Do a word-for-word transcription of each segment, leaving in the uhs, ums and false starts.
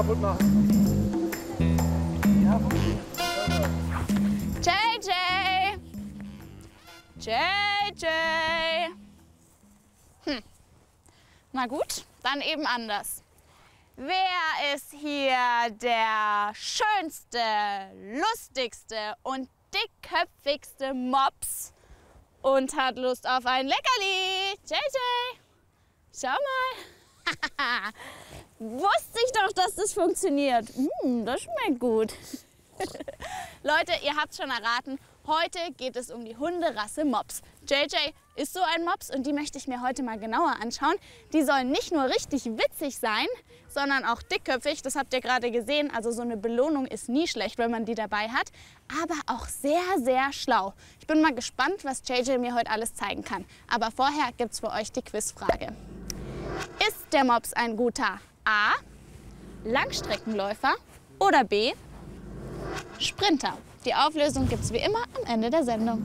kaputt machen. Ja, J J! J J! Hm. Na gut, dann eben anders. Wer ist hier der schönste, lustigste und dickköpfigste Mops und hat Lust auf ein Leckerli? J J, schau mal. Wusste ich doch, dass das funktioniert. Mm, das schmeckt gut. Leute, ihr habt es schon erraten. Heute geht es um die Hunderasse Mops. J J ist so ein Mops und die möchte ich mir heute mal genauer anschauen. Die sollen nicht nur richtig witzig sein, sondern auch dickköpfig. Das habt ihr gerade gesehen. Also so eine Belohnung ist nie schlecht, wenn man die dabei hat. Aber auch sehr, sehr schlau. Ich bin mal gespannt, was J J mir heute alles zeigen kann. Aber vorher gibt es für euch die Quizfrage. Ist der Mops ein guter A. Langstreckenläufer oder B. Sprinter? Die Auflösung gibt es wie immer am Ende der Sendung.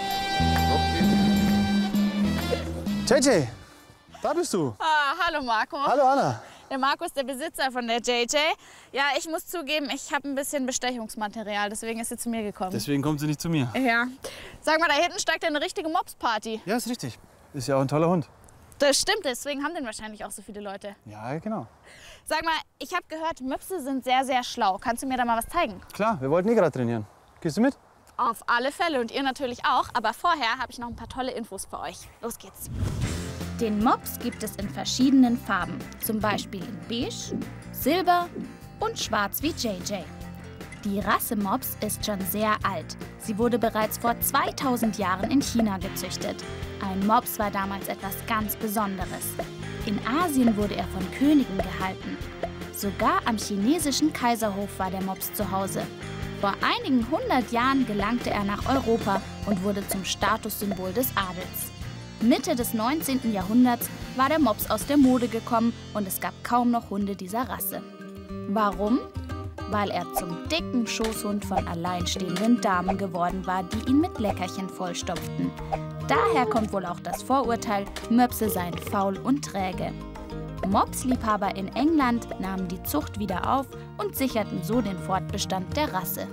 J J, da bist du. Ah, hallo Marco. Hallo Anna. Der Marco ist der Besitzer von der J J. Ja, ich muss zugeben, ich habe ein bisschen Bestechungsmaterial, deswegen ist sie zu mir gekommen. Deswegen kommt sie nicht zu mir. Ja. Sag mal, da hinten steigt eine richtige Mops-Party. Ja, ist richtig. Ist ja auch ein toller Hund. Das stimmt, deswegen haben den wahrscheinlich auch so viele Leute. Ja, genau. Sag mal, ich habe gehört, Möpse sind sehr, sehr schlau. Kannst du mir da mal was zeigen? Klar, wir wollten eh gerade trainieren. Gehst du mit? Auf alle Fälle und ihr natürlich auch. Aber vorher habe ich noch ein paar tolle Infos für euch. Los geht's. Den Mops gibt es in verschiedenen Farben, zum Beispiel in beige, silber und schwarz wie J J. Die Rasse Mops ist schon sehr alt. Sie wurde bereits vor zweitausend Jahren in China gezüchtet. Ein Mops war damals etwas ganz Besonderes. In Asien wurde er von Königen gehalten. Sogar am chinesischen Kaiserhof war der Mops zu Hause. Vor einigen hundert Jahren gelangte er nach Europa und wurde zum Statussymbol des Adels. Mitte des neunzehnten Jahrhunderts war der Mops aus der Mode gekommen und es gab kaum noch Hunde dieser Rasse. Warum? Weil er zum dicken Schoßhund von alleinstehenden Damen geworden war, die ihn mit Leckerchen vollstopften. Daher kommt wohl auch das Vorurteil, Möpse seien faul und träge. Mopsliebhaber in England nahmen die Zucht wieder auf und sicherten so den Fortbestand der Rasse.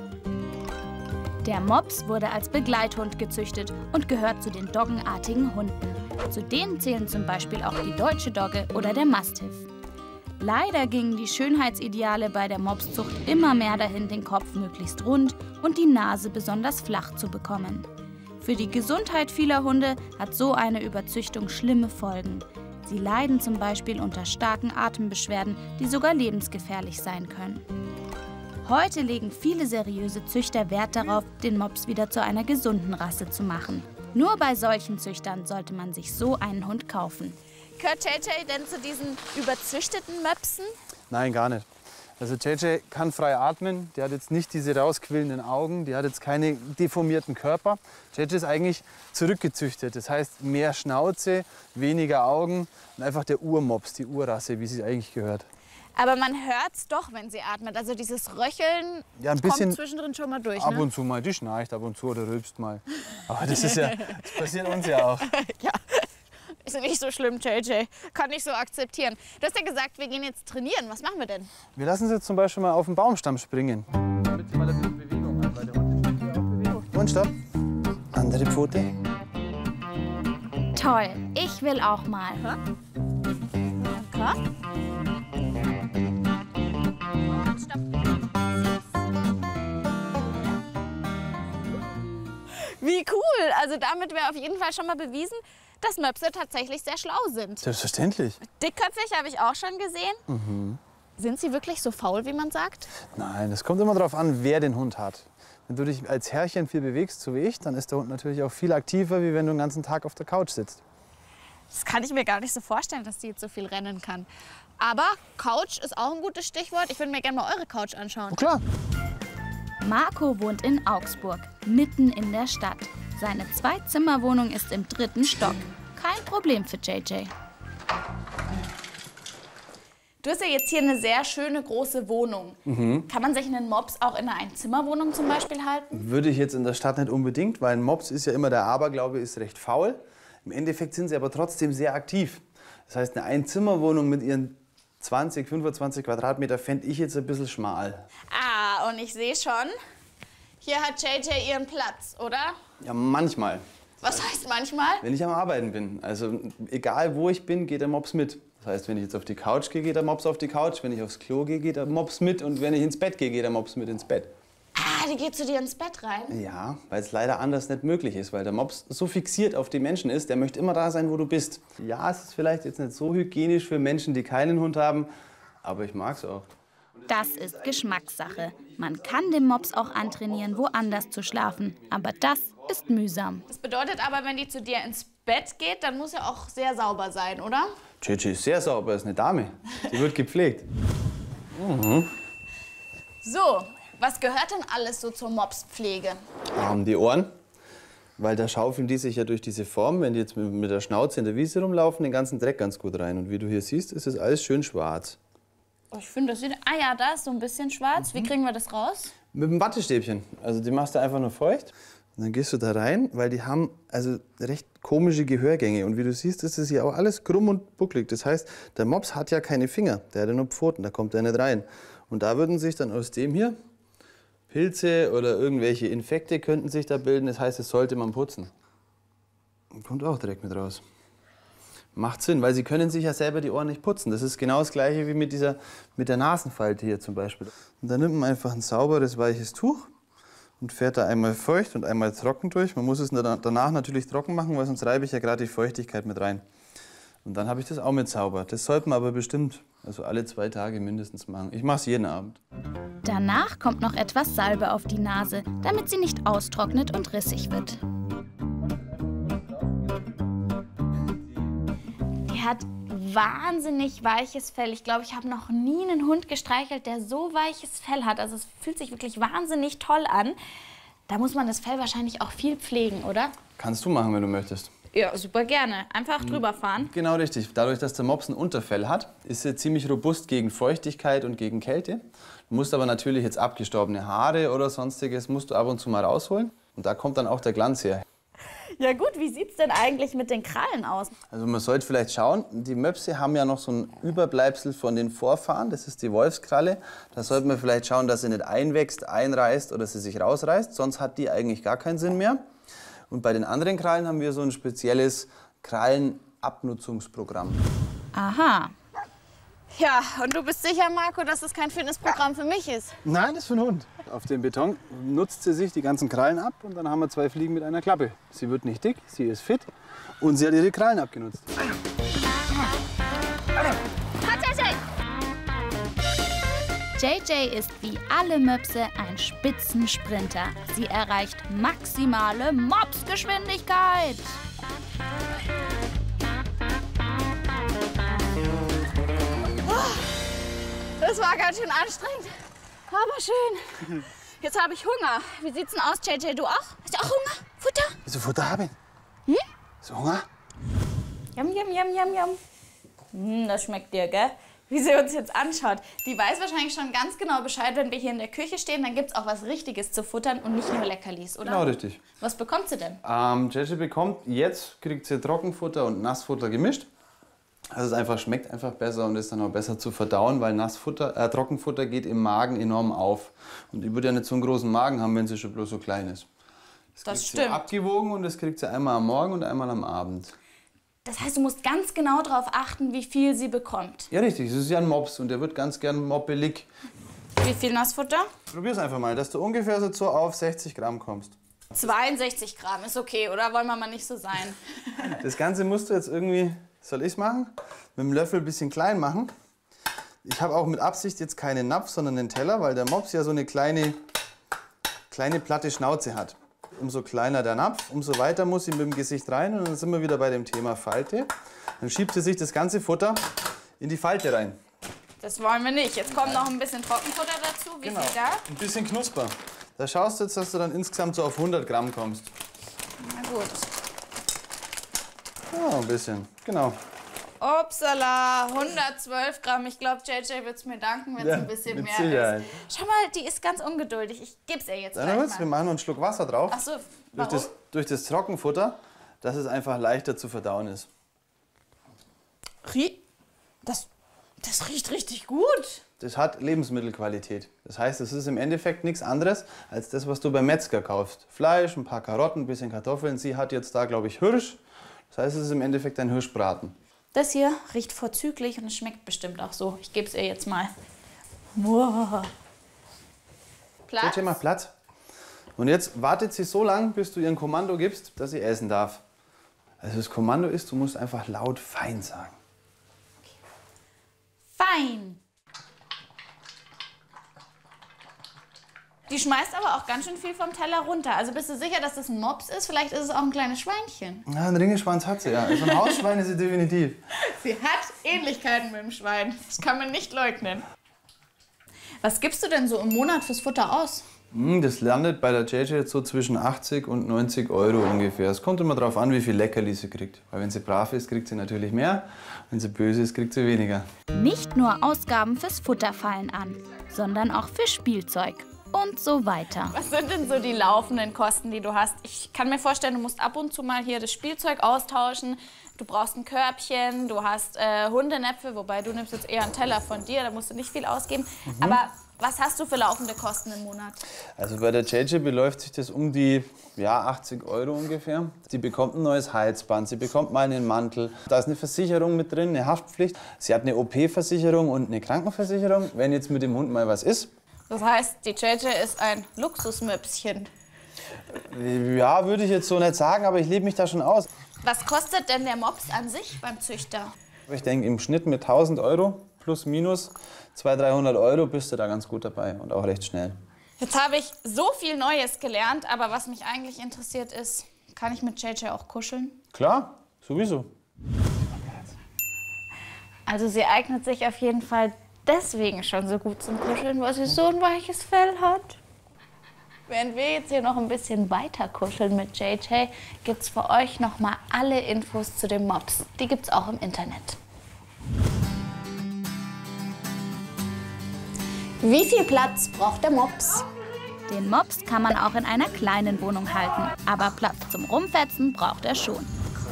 Der Mops wurde als Begleithund gezüchtet und gehört zu den doggenartigen Hunden. Zu denen zählen zum Beispiel auch die Deutsche Dogge oder der Mastiff. Leider gingen die Schönheitsideale bei der Mopszucht immer mehr dahin, den Kopf möglichst rund und die Nase besonders flach zu bekommen. Für die Gesundheit vieler Hunde hat so eine Überzüchtung schlimme Folgen. Sie leiden zum Beispiel unter starken Atembeschwerden, die sogar lebensgefährlich sein können. Heute legen viele seriöse Züchter Wert darauf, den Mops wieder zu einer gesunden Rasse zu machen. Nur bei solchen Züchtern sollte man sich so einen Hund kaufen. Gehört J J denn zu diesen überzüchteten Möpsen? Nein, gar nicht. Also J J kann frei atmen, der hat jetzt nicht diese rausquillenden Augen, der hat jetzt keine deformierten Körper. J J ist eigentlich zurückgezüchtet, das heißt mehr Schnauze, weniger Augen und einfach der Urmops, die Urrasse, wie sie eigentlich gehört. Aber man hört es doch, wenn sie atmet. Also dieses Röcheln ja, ein bisschen kommt zwischendrin schon mal durch. Ab ne? und zu mal, die schnarcht ab und zu oder rülpst mal. Aber das ist ja, das passiert uns ja auch. Ja. Ist nicht so schlimm, J J. Kann ich so akzeptieren. Du hast ja gesagt, wir gehen jetzt trainieren. Was machen wir denn? Wir lassen sie jetzt zum Beispiel mal auf den Baumstamm springen. Damit sie mal ein bisschen Bewegung hat, weil der Hund ist hier auch Bewegung. Und stopp. Andere Pfote. Toll, ich will auch mal. Okay. Und stopp. Wie cool. Also damit wäre auf jeden Fall schon mal bewiesen, dass Möpse tatsächlich sehr schlau sind. Selbstverständlich. Dickköpfig habe ich auch schon gesehen. Mhm. Sind sie wirklich so faul, wie man sagt? Nein, es kommt immer darauf an, wer den Hund hat. Wenn du dich als Herrchen viel bewegst, so wie ich, dann ist der Hund natürlich auch viel aktiver, wie wenn du den ganzen Tag auf der Couch sitzt. Das kann ich mir gar nicht so vorstellen, dass die jetzt so viel rennen kann. Aber Couch ist auch ein gutes Stichwort. Ich würde mir gerne mal eure Couch anschauen. Oh, klar. Marco wohnt in Augsburg, mitten in der Stadt. Seine Zwei-Zimmer-Wohnung ist im dritten Stock. Kein Problem für J J. Du hast ja jetzt hier eine sehr schöne große Wohnung. Mhm. Kann man sich einen Mops auch in einer Einzimmerwohnung zum Beispiel halten? Würde ich jetzt in der Stadt nicht unbedingt, weil ein Mops ist ja immer der Aberglaube, ist recht faul. Im Endeffekt sind sie aber trotzdem sehr aktiv. Das heißt, eine Einzimmerwohnung mit ihren zwanzig, fünfundzwanzig Quadratmeter fände ich jetzt ein bisschen schmal. Ah, und ich sehe schon, hier hat J J ihren Platz, oder? Ja, manchmal. Was heißt manchmal? Wenn ich am Arbeiten bin. Also egal wo ich bin, geht der Mops mit. Das heißt, wenn ich jetzt auf die Couch gehe, geht der Mops auf die Couch. Wenn ich aufs Klo gehe, geht der Mops mit. Und wenn ich ins Bett gehe, geht der Mops mit ins Bett. Ah, die geht zu dir ins Bett rein? Ja, weil es leider anders nicht möglich ist. Weil der Mops so fixiert auf die Menschen ist, der möchte immer da sein, wo du bist. Ja, es ist vielleicht jetzt nicht so hygienisch für Menschen, die keinen Hund haben. Aber ich mag's auch. Das ist Geschmackssache. Man kann dem Mops auch antrainieren, woanders zu schlafen. Aber das ist mühsam. Das bedeutet aber, wenn die zu dir ins Bett geht, dann muss ja auch sehr sauber sein, oder? J J ist sehr sauber, ist eine Dame. Die wird gepflegt. Mhm. So, was gehört denn alles so zur Mopspflege? Ähm, die Ohren, weil da schaufeln die sich ja durch diese Form, wenn die jetzt mit, mit der Schnauze in der Wiese rumlaufen, den ganzen Dreck ganz gut rein. Und wie du hier siehst, ist es alles schön schwarz. Oh, ich finde, das sieht... Ah ja, da ist so ein bisschen schwarz. Wie kriegen wir das raus? Mit dem Wattestäbchen. Also die machst du einfach nur feucht. Und dann gehst du da rein, weil die haben also recht komische Gehörgänge. Und wie du siehst, ist es hier auch alles krumm und bucklig. Das heißt, der Mops hat ja keine Finger, der hat ja nur Pfoten, da kommt er nicht rein. Und da würden sich dann aus dem hier Pilze oder irgendwelche Infekte könnten sich da bilden. Das heißt, das sollte man putzen. Und kommt auch direkt mit raus. Macht Sinn, weil sie können sich ja selber die Ohren nicht putzen. Das ist genau das Gleiche wie mit, dieser, mit der Nasenfalte hier zum Beispiel. Und dann nimmt man einfach ein sauberes, weiches Tuch und fährt da einmal feucht und einmal trocken durch. Man muss es danach natürlich trocken machen, weil sonst reibe ich ja gerade die Feuchtigkeit mit rein. Und dann habe ich das auch mit sauber. Das sollte man aber bestimmt, also alle zwei Tage mindestens machen. Ich mache es jeden Abend. Danach kommt noch etwas Salbe auf die Nase, damit sie nicht austrocknet und rissig wird. Die hat wahnsinnig weiches Fell. Ich glaube, ich habe noch nie einen Hund gestreichelt, der so weiches Fell hat. Also es fühlt sich wirklich wahnsinnig toll an. Da muss man das Fell wahrscheinlich auch viel pflegen, oder? Kannst du machen, wenn du möchtest. Ja, super gerne. Einfach drüber fahren. Genau richtig. Dadurch, dass der Mops ein Unterfell hat, ist er ziemlich robust gegen Feuchtigkeit und gegen Kälte. Du musst aber natürlich jetzt abgestorbene Haare oder sonstiges musst du ab und zu mal rausholen. Und da kommt dann auch der Glanz her. Ja gut, wie sieht's denn eigentlich mit den Krallen aus? Also man sollte vielleicht schauen, die Möpse haben ja noch so ein Überbleibsel von den Vorfahren, das ist die Wolfskralle. Da sollte man vielleicht schauen, dass sie nicht einwächst, einreißt oder sie sich rausreißt, sonst hat die eigentlich gar keinen Sinn mehr. Und bei den anderen Krallen haben wir so ein spezielles Krallenabnutzungsprogramm. Aha. Ja, und du bist sicher, Marco, dass das kein Fitnessprogramm für mich ist? Nein, das ist für einen Hund. Auf dem Beton nutzt sie sich die ganzen Krallen ab und dann haben wir zwei Fliegen mit einer Klappe. Sie wird nicht dick, sie ist fit und sie hat ihre Krallen abgenutzt. J J ist wie alle Möpse ein Spitzensprinter. Sie erreicht maximale Mopsgeschwindigkeit. Das war ganz schön anstrengend, aber schön. Jetzt habe ich Hunger. Wie sieht's denn aus, J J? Du auch? Hast du auch Hunger? Futter? Willst du Futter haben? Hm? Hast du Hunger? Yum, yum, yum, yum, yum. Hm, das schmeckt dir, gell? Wie sie uns jetzt anschaut. Die weiß wahrscheinlich schon ganz genau Bescheid, wenn wir hier in der Küche stehen, dann gibt's auch was Richtiges zu futtern und nicht nur Leckerlis, oder? Genau, richtig. Was bekommt sie denn? Ähm, J J bekommt, jetzt kriegt sie Trockenfutter und Nassfutter gemischt. Also es einfach schmeckt einfach besser und ist dann auch besser zu verdauen, weil Nassfutter, äh, Trockenfutter geht im Magen enorm auf. Und die würde ja nicht so einen großen Magen haben, wenn sie schon bloß so klein ist. Das, Das kriegt stimmt. Sie abgewogen und das kriegt sie einmal am Morgen und einmal am Abend. Das heißt, du musst ganz genau darauf achten, wie viel sie bekommt. Ja, richtig. Das ist ja ein Mops und der wird ganz gern moppelig. Wie viel Nassfutter? Probier's einfach mal, dass du ungefähr so auf sechzig Gramm kommst. zweiundsechzig Gramm ist okay, oder? Wollen wir mal nicht so sein? Das Ganze musst du jetzt irgendwie, soll ich's machen? Mit dem Löffel ein bisschen klein machen. Ich habe auch mit Absicht jetzt keinen Napf, sondern einen Teller, weil der Mops ja so eine kleine, kleine platte Schnauze hat. Umso kleiner der Napf, umso weiter muss sie mit dem Gesicht rein und dann sind wir wieder bei dem Thema Falte. Dann schiebt sie sich das ganze Futter in die Falte rein. Das wollen wir nicht. Jetzt kommt noch ein bisschen Trockenfutter dazu. Wie Genau, viel da? ein bisschen knusper. Da schaust du jetzt, dass du dann insgesamt so auf hundert Gramm kommst. Na gut. Ja, ein bisschen, genau. Upsala, hundertzwölf Gramm. Ich glaube, J J wird es mir danken, wenn es Ja, ein bisschen mit mehr Sicherheit. ist. Schau mal, die ist ganz ungeduldig. Ich geb's ihr jetzt Dann gleich wird's, wir mal. machen noch einen Schluck Wasser drauf. Ach so, Durch warum? das, durch das Trockenfutter, dass es einfach leichter zu verdauen ist. Rie- Das, Das riecht richtig gut. Das hat Lebensmittelqualität. Das heißt, es ist im Endeffekt nichts anderes als das, was du beim Metzger kaufst. Fleisch, ein paar Karotten, ein bisschen Kartoffeln. Sie hat jetzt da, glaube ich, Hirsch. Das heißt, es ist im Endeffekt ein Hirschbraten. Das hier riecht vorzüglich und es schmeckt bestimmt auch so. Ich gebe es ihr jetzt mal. Wow. Platz. J J, mach Platz. Und jetzt wartet sie so lange, bis du ihr ein Kommando gibst, dass sie essen darf. Also das Kommando ist, du musst einfach laut fein sagen. Fein. Die schmeißt aber auch ganz schön viel vom Teller runter. Also bist du sicher, dass das ein Mops ist? Vielleicht ist es auch ein kleines Schweinchen. Ja, einen Ringelschwanz hat sie, ja. Also ein Hausschwein ist sie definitiv. Sie hat Ähnlichkeiten mit dem Schwein. Das kann man nicht leugnen. Was gibst du denn so im Monat fürs Futter aus? Das landet bei der J J jetzt so zwischen achtzig und neunzig Euro ungefähr. Es kommt immer darauf an, wie viel Leckerli sie kriegt. Weil wenn sie brav ist, kriegt sie natürlich mehr. Wenn sie böse ist, kriegt sie weniger. Nicht nur Ausgaben fürs Futter fallen an, sondern auch für Spielzeug und so weiter. Was sind denn so die laufenden Kosten, die du hast? Ich kann mir vorstellen, du musst ab und zu mal hier das Spielzeug austauschen. Du brauchst ein Körbchen, du hast äh, Hundenäpfe, wobei du nimmst jetzt eher einen Teller von dir, da musst du nicht viel ausgeben. Mhm. Aber was hast du für laufende Kosten im Monat? Also bei der J J beläuft sich das um die ja, achtzig Euro ungefähr. Sie bekommt ein neues Halsband, sie bekommt mal einen Mantel. Da ist eine Versicherung mit drin, eine Haftpflicht. Sie hat eine O P-Versicherung und eine Krankenversicherung, wenn jetzt mit dem Hund mal was ist. Das heißt, die J J ist ein Luxusmöpschen. Ja, würde ich jetzt so nicht sagen, aber ich lebe mich da schon aus. Was kostet denn der Mops an sich beim Züchter? Ich denke, im Schnitt mit tausend Euro plus minus zweihundert, dreihundert Euro bist du da ganz gut dabei und auch recht schnell. Jetzt habe ich so viel Neues gelernt, aber was mich eigentlich interessiert ist, kann ich mit J J auch kuscheln? Klar, sowieso. Also sie eignet sich auf jeden Fall deswegen schon so gut zum Kuscheln, weil sie so ein weiches Fell hat. Während wir jetzt hier noch ein bisschen weiter kuscheln mit J J, gibt's für euch noch mal alle Infos zu dem Mops. Die gibt's auch im Internet. Wie viel Platz braucht der Mops? Den Mops kann man auch in einer kleinen Wohnung halten, aber Platz zum Rumfetzen braucht er schon.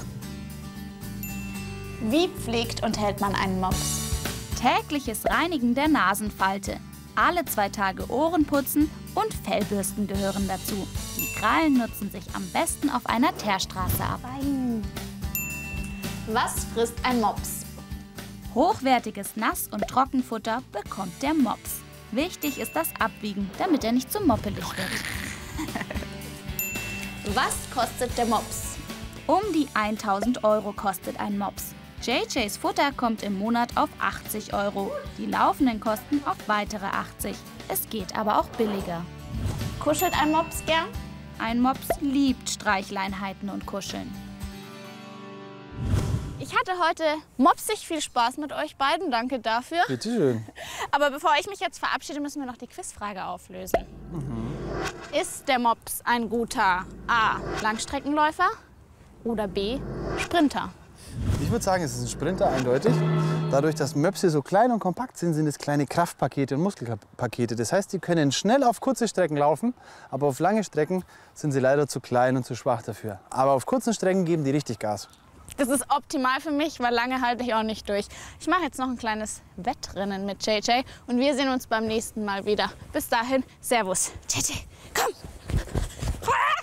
Wie pflegt und hält man einen Mops? Tägliches Reinigen der Nasenfalte. Alle zwei Tage Ohren putzen und Fellbürsten gehören dazu. Die Krallen nutzen sich am besten auf einer Teerstraße ab. Was frisst ein Mops? Hochwertiges Nass- und Trockenfutter bekommt der Mops. Wichtig ist das Abwiegen, damit er nicht zu moppelig wird. Was kostet der Mops? Um die tausend Euro kostet ein Mops. J Js Futter kommt im Monat auf achtzig Euro, die laufenden Kosten auf weitere achtzig. Es geht aber auch billiger. Kuschelt ein Mops gern? Ein Mops liebt Streichleinheiten und Kuscheln. Ich hatte heute mopsig viel Spaß mit euch beiden, danke dafür. Bitte schön. Aber bevor ich mich jetzt verabschiede, müssen wir noch die Quizfrage auflösen. Mhm. Ist der Mops ein guter A. Langstreckenläufer oder B. Sprinter? Ich würde sagen, es ist ein Sprinter, eindeutig. Dadurch, dass Möpse so klein und kompakt sind, sind es kleine Kraftpakete und Muskelpakete. Das heißt, die können schnell auf kurze Strecken laufen, aber auf lange Strecken sind sie leider zu klein und zu schwach dafür. Aber auf kurzen Strecken geben die richtig Gas. Das ist optimal für mich, weil lange halte ich auch nicht durch. Ich mache jetzt noch ein kleines Wettrennen mit J J und wir sehen uns beim nächsten Mal wieder. Bis dahin, Servus. J J, komm!